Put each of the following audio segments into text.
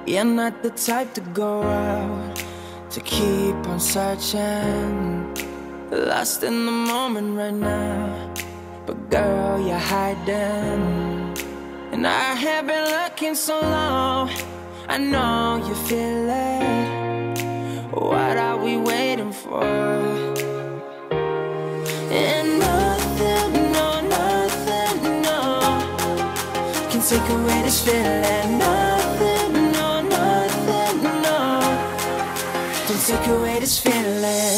You're not the type to go out, to keep on searching, lost in the moment right now. But girl, you're hiding, and I have been looking so long. I know you feel it. What are we waiting for? And nothing, no, nothing, no, can take away this feeling. Nothing, no, nothing, no, can take away this feeling.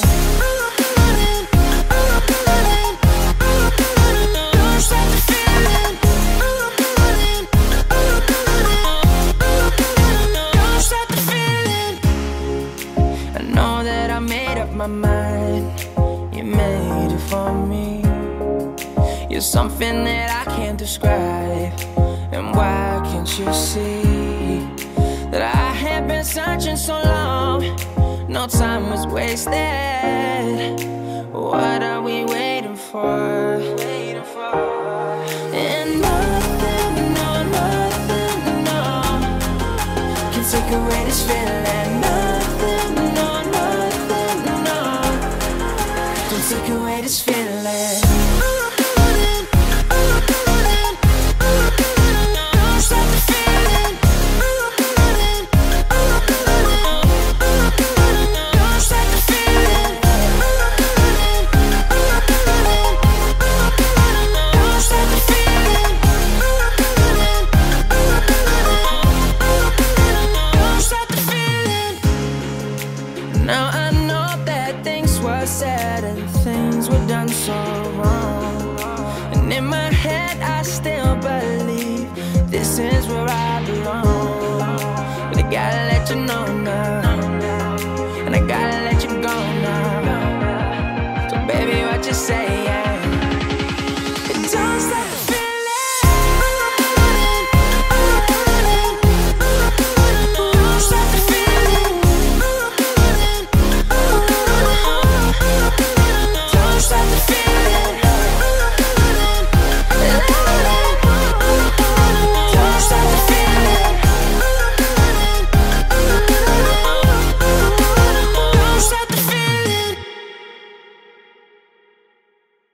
My mind, you made it for me. You're something that I can't describe. And why can't you see that I have been searching so long? No time was wasted. What are we waiting for? And nothing, no, nothing, no, can take away this feeling. Nothing, no, nothing, no, can take away this feeling. Now I know that things were said and things were done so wrong, and in my head I still believe this is where I belong. But I gotta let you know now, and I gotta let you go now. So baby, what you say? Don't stop the feeling. Don't stop the feeling. Don't stop the feeling. Don't stop the feeling. Don't stop the feeling.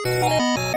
Bye.